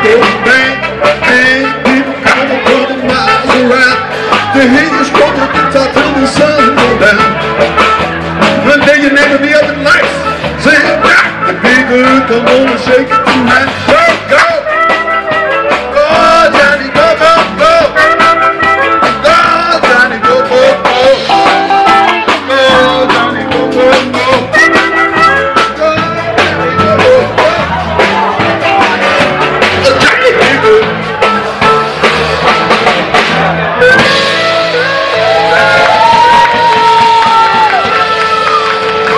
bang, and people come a couple miles around to hear you stroke the guitar till the sun go down. One day your neighbor be up in lights, saying, rock the big girl, come on and shake it tonight. Go, go! Go, Johnny, go, go, go! Go, Johnny, go, go, go! Go, Johnny, go, go, go! Go, Johnny, go, go, go! Johnny, go, go!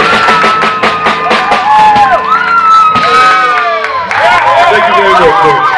Thank you very much, folks.